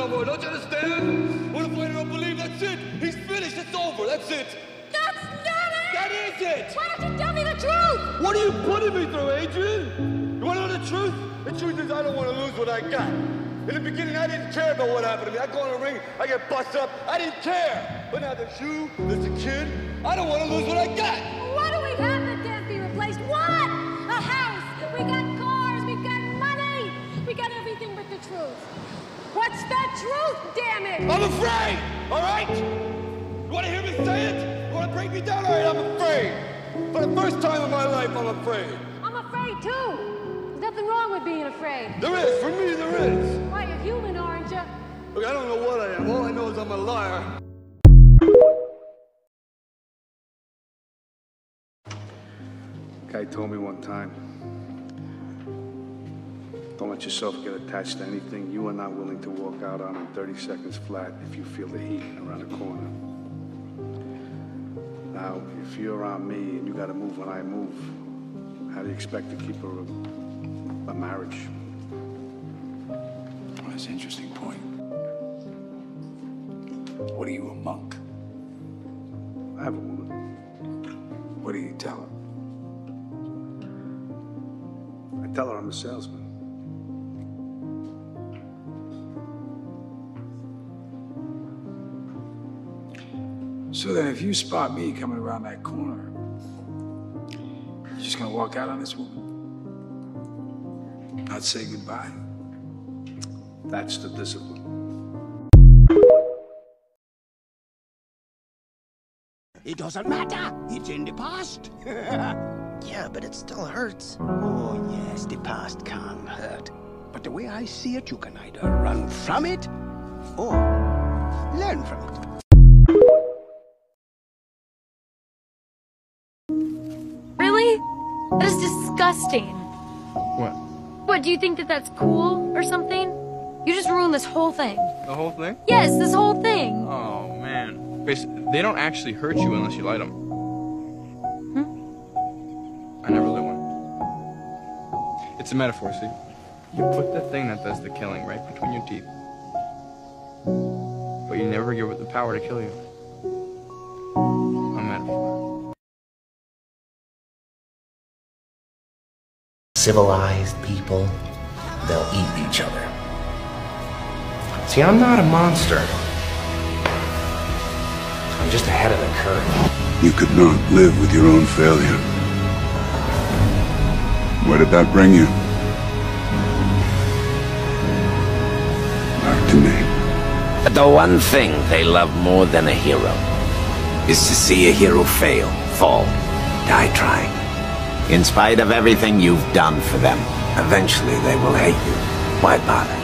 no more. Don't you understand? What if I don't believe? That's it. He's finished. It's over. That's it. That's not it! That is it! Why don't you tell me the truth? What are you putting me through, Adrian? You want to know the truth? The truth is I don't want to lose what I got. In the beginning, I didn't care about what happened to me. I go in the ring, I get busted up. I didn't care. But now there's you, there's the kid. I don't want to lose what I got. What do we have that can't be replaced? What? A house. We got cars. We got money. We got everything but the truth. What's the truth, damn it? I'm afraid, all right? You want to hear me say it? You want to break me down? All right, I'm afraid. For the first time in my life, I'm afraid. I'm afraid, too. There's nothing wrong with being afraid. There is. For me, there is. Why, you're human, aren't you? Look, I don't know what I am. All I know is I'm a liar. Guy told me one time, don't let yourself get attached to anything you are not willing to walk out on in 30 seconds flat if you feel the heat around the corner. Now, if you're around me and you gotta move when I move, how do you expect to keep a marriage? Well, that's an interesting point. What are you, a monk? I have a woman. What do you tell her? I tell her I'm a salesman. So then if you spot me coming around that corner, you're just gonna walk out on this woman? Not say goodbye? That's the discipline. It doesn't matter. It's in the past. Yeah, but it still hurts. Oh, yes, the past can hurt. But the way I see it, you can either run from it or learn from it. Really? That is disgusting. What? What, do you think that that's cool or something? You just ruined this whole thing. The whole thing? Yes, this whole thing. Oh, man. They don't actually hurt you unless you light them. I never lit one. It's a metaphor, see? You put the thing that does the killing right between your teeth. But you never give it the power to kill you. A metaphor. Civilized people, they'll eat each other. See, I'm not a monster. I'm just ahead of the curve. You could not live with your own failure. Where did that bring you? Back to me. But the one thing they love more than a hero is to see a hero fail, fall, die trying. In spite of everything you've done for them, eventually they will hate you. Why bother?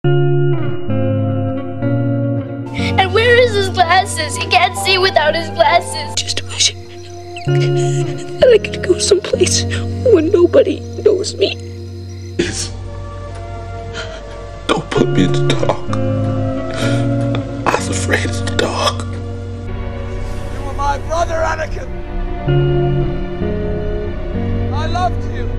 And where is his glasses? He can't see without his glasses. Just wish that I could go someplace where nobody knows me. Please, don't put me in the dark. I was afraid of the dark. You were my brother, Anakin. I loved you.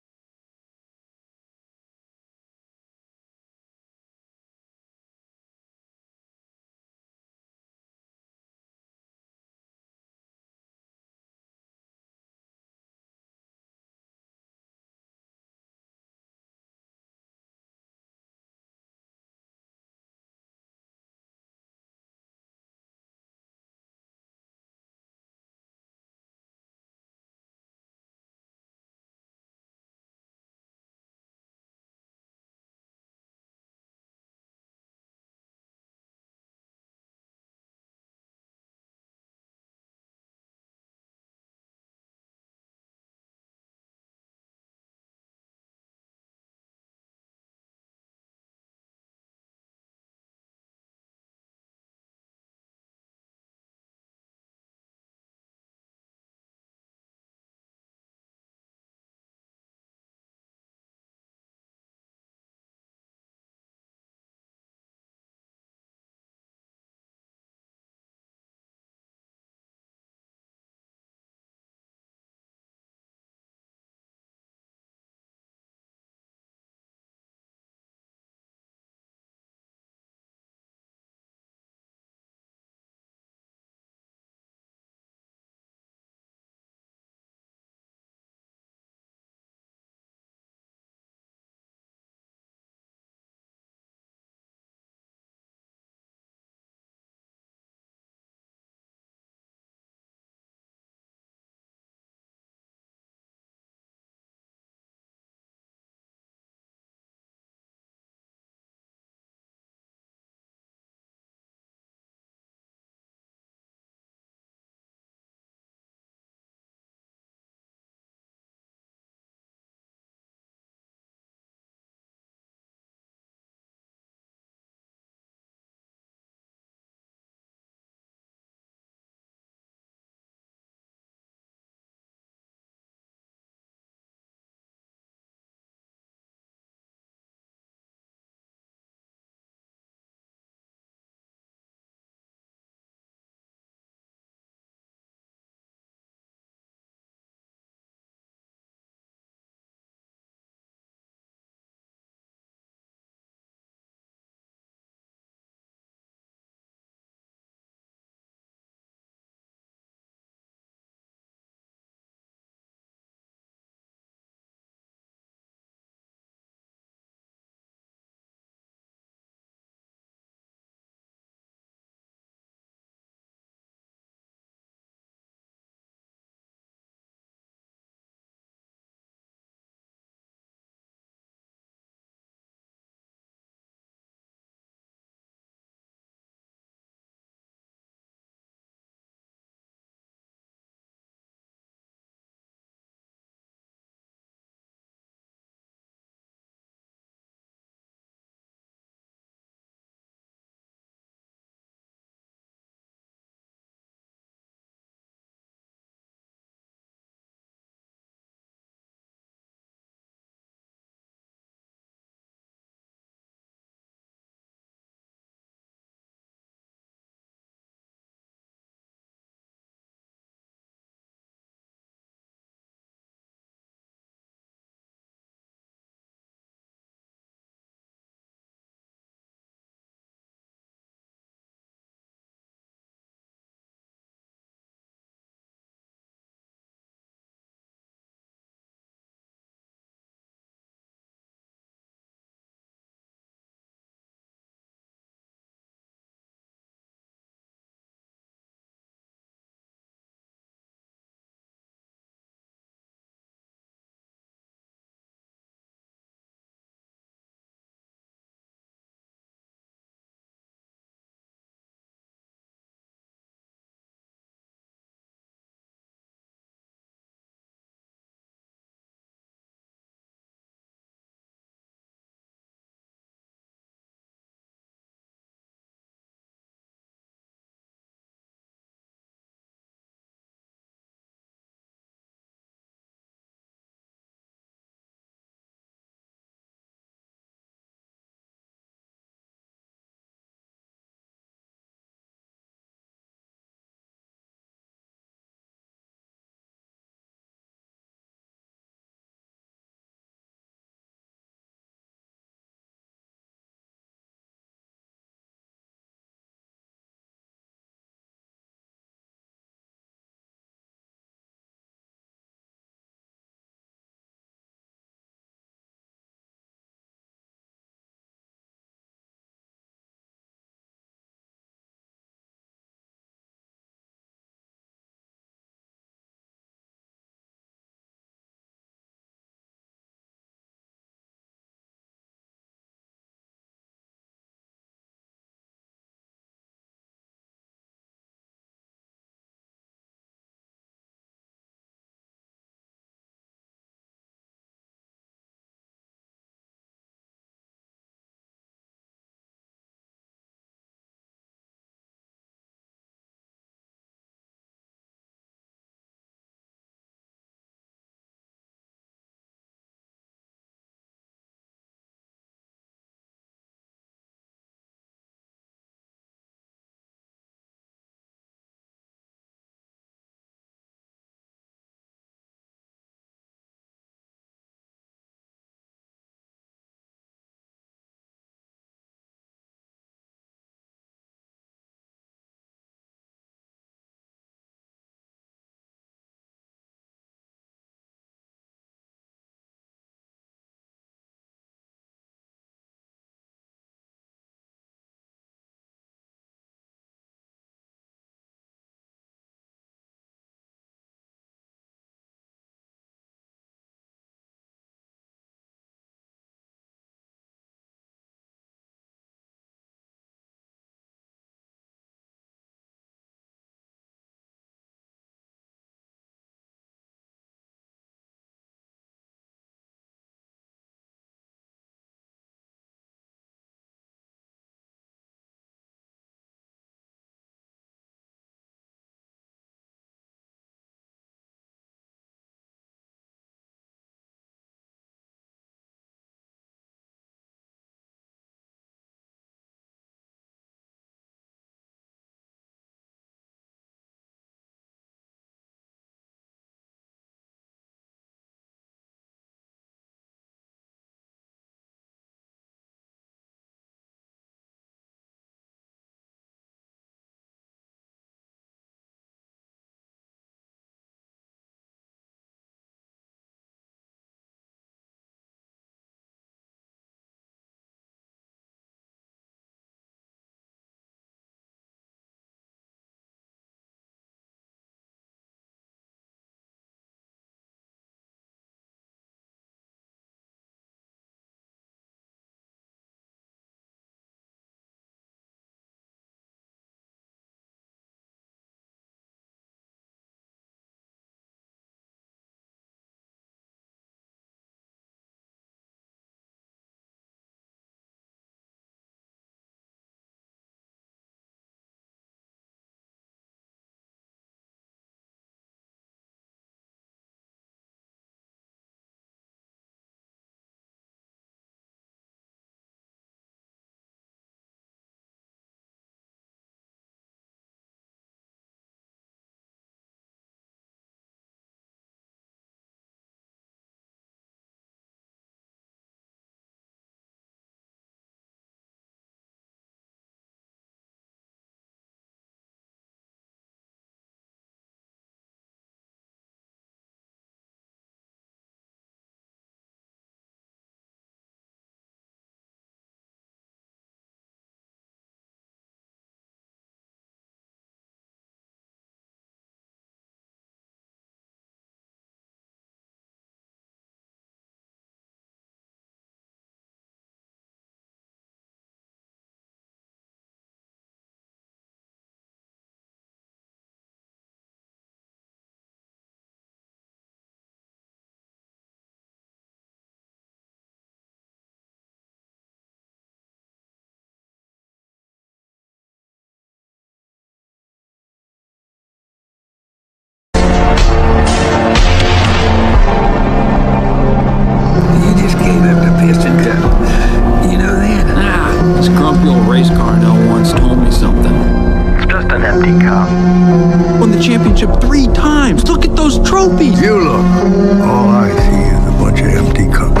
championship 3 times. Look at those trophies. You look. All I see is a bunch of empty cups.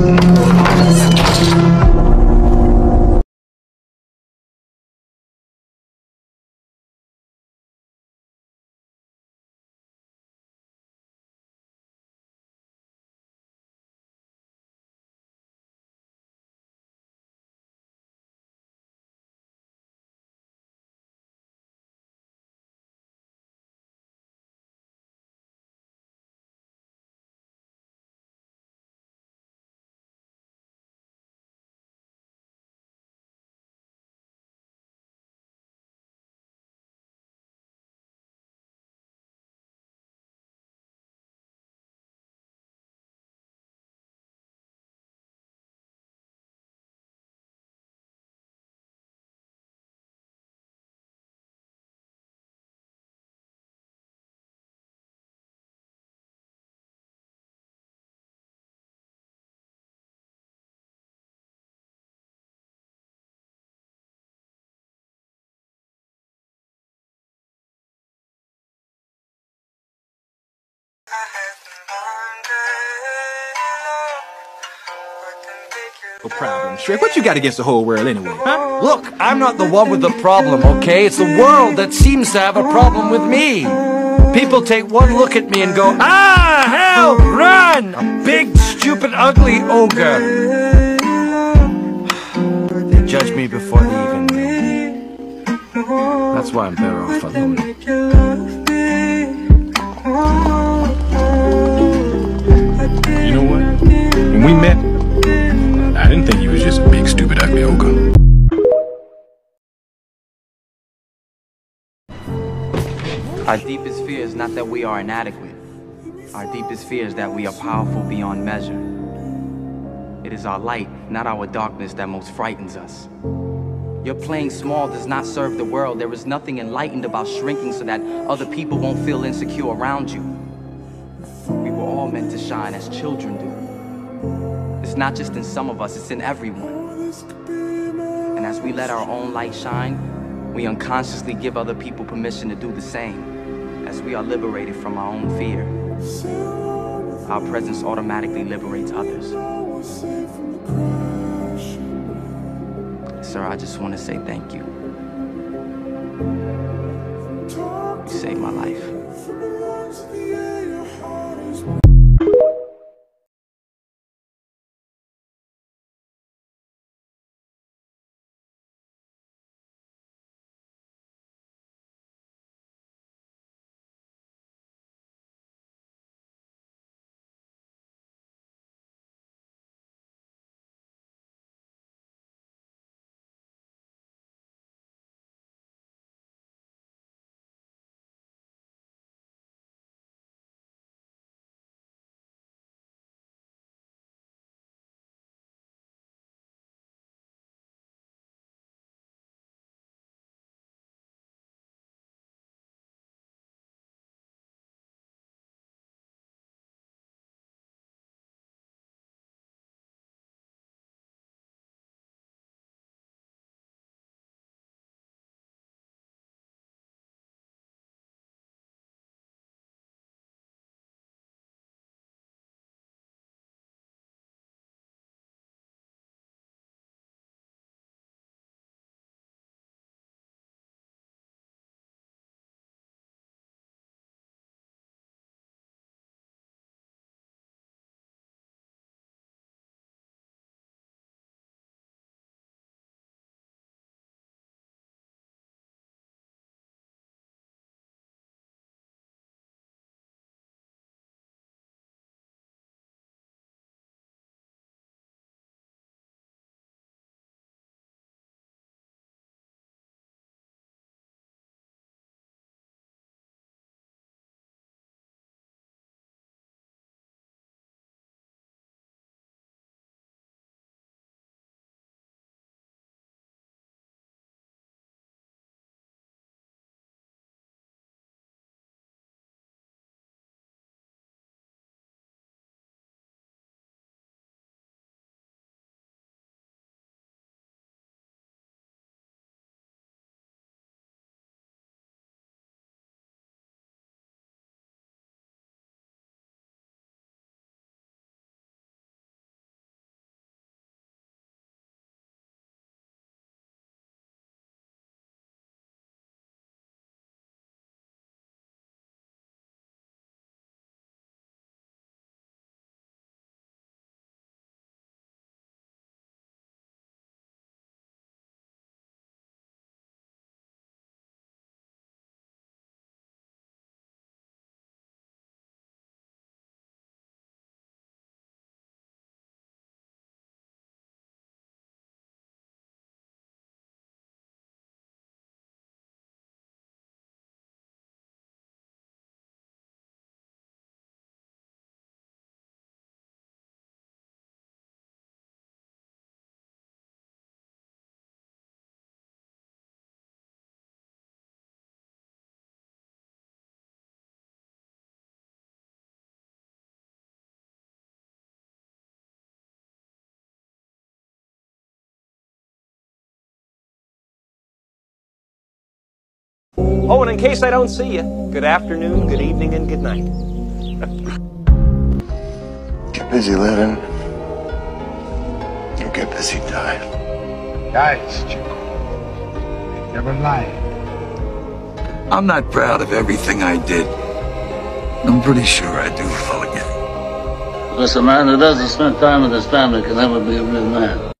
No problem. Shrek, what you got against the whole world anyway, huh? Look, I'm not the one with the problem, okay? It's the world that seems to have a problem with me. People take one look at me and go, ah, hell, run! A big, stupid, ugly ogre. They judge me before they even know. That's why I'm better off alone. You know what? When we met, I didn't think you was just a big, stupid, ugly ogre. Our deepest fear is not that we are inadequate. Our deepest fear is that we are powerful beyond measure. It is our light, not our darkness, that most frightens us. Your playing small does not serve the world. There is nothing enlightened about shrinking so that other people won't feel insecure around you. We were all meant to shine as children do. It's not just in some of us, it's in everyone. And as we let our own light shine, we unconsciously give other people permission to do the same. As we are liberated from our own fear, our presence automatically liberates others. Sir, I just want to say thank you. You saved my life. Oh, and in case I don't see you, good afternoon, good evening, and good night. Get busy living. Or get busy dying. Guys, Chico. Never lie. I'm not proud of everything I did. I'm pretty sure I do forget. Because a man who doesn't spend time with his family can never be a real man.